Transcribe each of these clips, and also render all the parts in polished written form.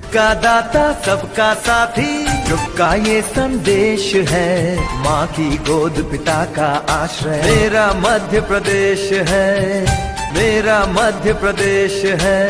सबका दाता सबका साथी युग का ये संदेश है, माँ की गोद पिता का आश्रय, मेरा मध्य प्रदेश है, मेरा मध्य प्रदेश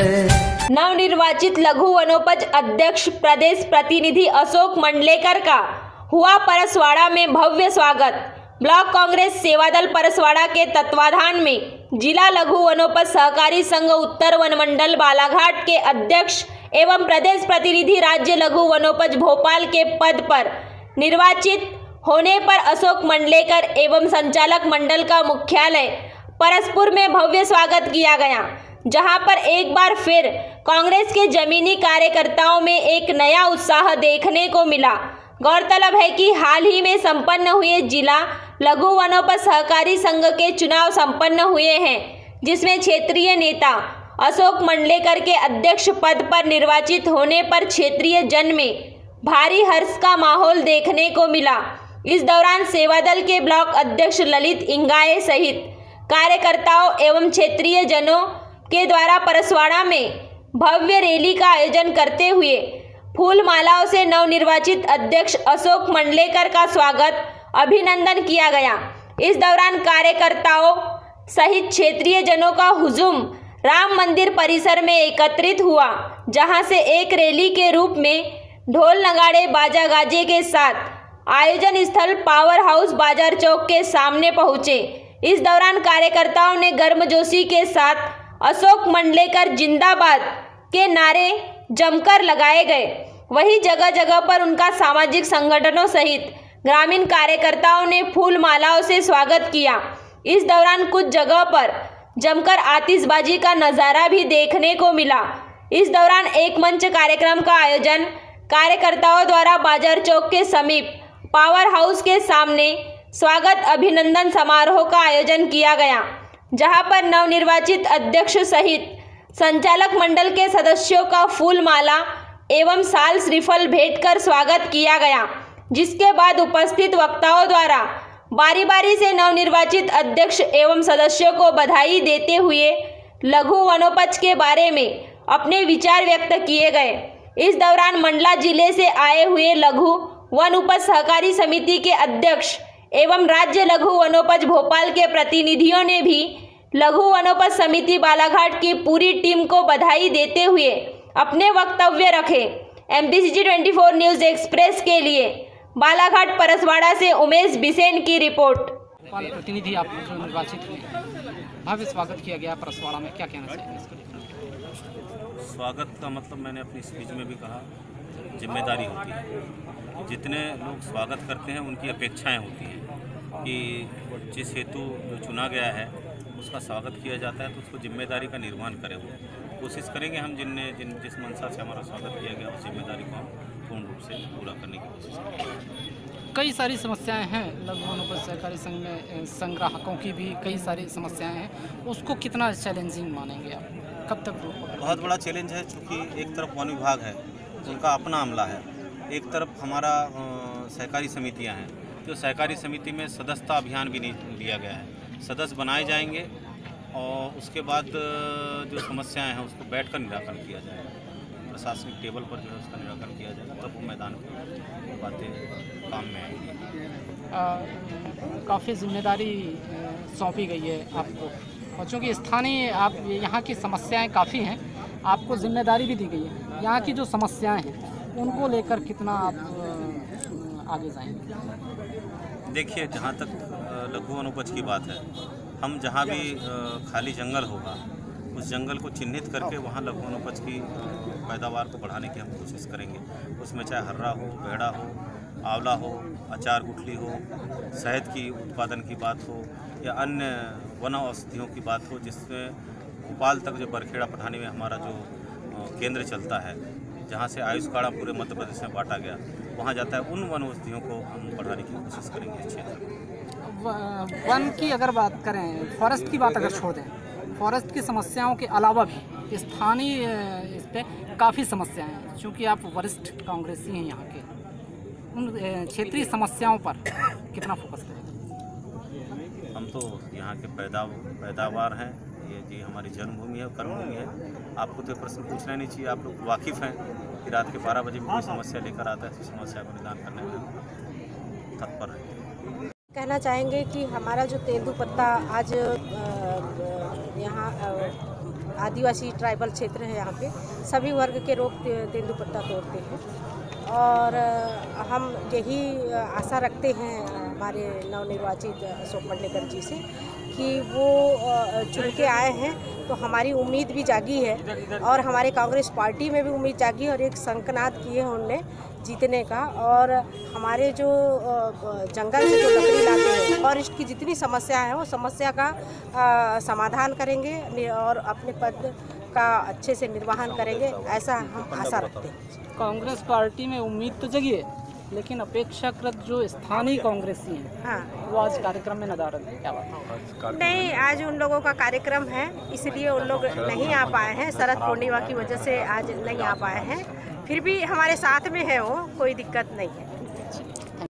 है। नवनिर्वाचित लघु वनोपज अध्यक्ष प्रदेश प्रतिनिधि अशोक मंडलेकर का हुआ परसवाड़ा में भव्य स्वागत। ब्लॉक कांग्रेस सेवादल परसवाड़ा के तत्वाधान में जिला लघु वनोपज सहकारी संघ उत्तर वनमंडल बालाघाट के अध्यक्ष एवं प्रदेश प्रतिनिधि राज्य लघु वनोपज भोपाल के पद पर निर्वाचित होने पर अशोक मंडलेकर एवं संचालक मंडल का मुख्यालय परसपुर में भव्य स्वागत किया गया, जहां पर एक बार फिर कांग्रेस के जमीनी कार्यकर्ताओं में एक नया उत्साह देखने को मिला। गौरतलब है कि हाल ही में संपन्न हुए जिला लघु वनोपज सहकारी संघ के चुनाव संपन्न हुए हैं, जिसमें क्षेत्रीय नेता अशोक मंडलेकर के अध्यक्ष पद पर निर्वाचित होने पर क्षेत्रीय जन में भारी हर्ष का माहौल देखने को मिला। इस दौरान सेवादल के ब्लॉक अध्यक्ष ललित इंगाए सहित कार्यकर्ताओं एवं क्षेत्रीय जनों के द्वारा परसवाड़ा में भव्य रैली का आयोजन करते हुए फूल मालाओं से नवनिर्वाचित अध्यक्ष अशोक मंडलेकर का स्वागत अभिनंदन किया गया। इस दौरान कार्यकर्ताओं सहित क्षेत्रीय जनों का हुजूम राम मंदिर परिसर में एकत्रित हुआ, जहां से एक रैली के रूप में ढोल नगाड़े बाजा गाजे के साथ आयोजन स्थल पावर हाउस बाजार चौक के सामने पहुंचे। इस दौरान कार्यकर्ताओं ने गर्मजोशी के साथ अशोक मंडलेकर जिंदाबाद के नारे जमकर लगाए गए। वहीं जगह जगह पर उनका सामाजिक संगठनों सहित ग्रामीण कार्यकर्ताओं ने फूल मालाओं से स्वागत किया। इस दौरान कुछ जगह पर जमकर आतिशबाजी का नज़ारा भी देखने को मिला। इस दौरान एक मंच कार्यक्रम का आयोजन कार्यकर्ताओं द्वारा बाजार चौक के समीप पावर हाउस के सामने स्वागत अभिनंदन समारोह का आयोजन किया गया, जहां पर नवनिर्वाचित अध्यक्ष सहित संचालक मंडल के सदस्यों का फूल माला एवं साल श्रीफल भेंट कर स्वागत किया गया, जिसके बाद उपस्थित वक्ताओं द्वारा बारी बारी से नवनिर्वाचित अध्यक्ष एवं सदस्यों को बधाई देते हुए लघु वनोपज के बारे में अपने विचार व्यक्त किए गए। इस दौरान मंडला जिले से आए हुए लघु वन उपज सहकारी समिति के अध्यक्ष एवं राज्य लघु वनोपज भोपाल के प्रतिनिधियों ने भी लघु वनोपज समिति बालाघाट की पूरी टीम को बधाई देते हुए अपने वक्तव्य रखे। MPCG 24 न्यूज़ एक्सप्रेस के लिए बालाघाट परसवाड़ा से उमेश बिसेन की रिपोर्ट। प्रतिनिधि आप जो निर्वाचित हुए, भव्य स्वागत किया गया परसवाड़ा में, क्या कहना चाहिए इसको? स्वागत का मतलब मैंने अपनी स्पीच में भी कहा, जिम्मेदारी होती है। जितने लोग स्वागत करते हैं उनकी अपेक्षाएं होती हैं कि जिस हेतु जो चुना गया है उसका स्वागत किया जाता है, तो उसको जिम्मेदारी का निर्वहन करें। वो कोशिश करेंगे हम जिस मंशा से हमारा स्वागत किया गया उस जिम्मेदारी को हम पूर्ण रूप से पूरा करने की कोशिश करेंगे। कई सारी समस्याएं हैं लघु वनोपज सहकारी संघ में, संग्राहकों की भी कई सारी समस्याएं हैं, उसको कितना चैलेंजिंग मानेंगे आप? कब तक दूर? बहुत बड़ा चैलेंज है, चूँकि एक तरफ वन विभाग है, उनका अपना अमला है, एक तरफ हमारा सहकारी समितियां हैं, तो सहकारी समिति में सदस्यता अभियान भी नहीं लिया गया है। सदस्य बनाए जाएंगे और उसके बाद जो समस्याएं हैं उसको बैठकर निराकरण किया जाएगा, प्रशासनिक टेबल पर जो है उसका निराकरण किया जाएगा, तब वो मैदान पर बातें काम में आएंगी। काफ़ी जिम्मेदारी सौंपी गई है आपको, और चूँकि स्थानीय आप यहाँ की समस्याएं काफ़ी हैं, आपको जिम्मेदारी भी दी गई है। यहाँ की जो समस्याएं हैं उनको लेकर कितना आप आगे जाएंगे? देखिए, जहाँ तक लघु वनोपज की बात है, हम जहाँ भी खाली जंगल होगा उस जंगल को चिन्हित करके वहाँ लघु वनोपज की पैदावार को बढ़ाने की हम कोशिश करेंगे। उसमें चाहे हर्रा हो, बेहड़ा हो, आंवला हो, अचार गुठली हो, शहद की उत्पादन की बात हो, या अन्य वन औषधियों की बात हो, जिसमें भोपाल तक जो बरखेड़ा पठानी में हमारा जो केंद्र चलता है, जहाँ से आयुष काढ़ा पूरे मध्य प्रदेश में बांटा गया, वहाँ जाता है, उन वन औषधियों को हम बढ़ाने की कोशिश करेंगे इस क्षेत्र में। वन की अगर बात करें, फॉरेस्ट की बात अगर छोड़ दें, फॉरेस्ट की समस्याओं के अलावा भी स्थानीय इस पर काफ़ी समस्याएं हैं। चूँकि आप वरिष्ठ कांग्रेसी हैं यहाँ के, उन क्षेत्रीय समस्याओं पर कितना फोकस करेंगे? हम तो यहाँ के पैदावार हैं, ये हमारी जन्मभूमि है, कर्मभूमि है। आपको तो प्रश्न पूछना ही नहीं चाहिए, आप लोग वाकिफ़ हैं कि रात के 12 बजे भी कोई समस्या लेकर आता है तो समस्या को निदान करने में हम तत्पर हैं। कहना चाहेंगे कि हमारा जो तेंदुपत्ता आज यहाँ आदिवासी ट्राइबल क्षेत्र है, यहाँ पे सभी वर्ग के लोग तेंदुपत्ता तोड़ते हैं और हम यही आशा रखते हैं हमारे नवनिर्वाचित अशोक मंडलेकर जी से कि वो चुन के आए हैं तो हमारी उम्मीद भी जागी है और हमारे कांग्रेस पार्टी में भी उम्मीद जागी और एक संकनाद किए हैं उनने जीतने का। और हमारे जो जंगल से जो लकड़ी लाते हैं, फॉरेस्ट की जितनी समस्या है वो समस्या का समाधान करेंगे और अपने पद का अच्छे से निर्वहन करेंगे, ऐसा हम आशा रखते हैं। कांग्रेस पार्टी में उम्मीद तो जगी है, लेकिन अपेक्षाकृत जो स्थानीय कांग्रेसी हैं, हाँ, वो आज कार्यक्रम में नदारद है। क्या बात? नहीं, आज उन लोगों का कार्यक्रम है इसलिए उन लोग नहीं आ पाए हैं, शरद पूर्णिमा की वजह से आज नहीं आ पाए हैं। फिर भी हमारे साथ में है वो, कोई दिक्कत नहीं है।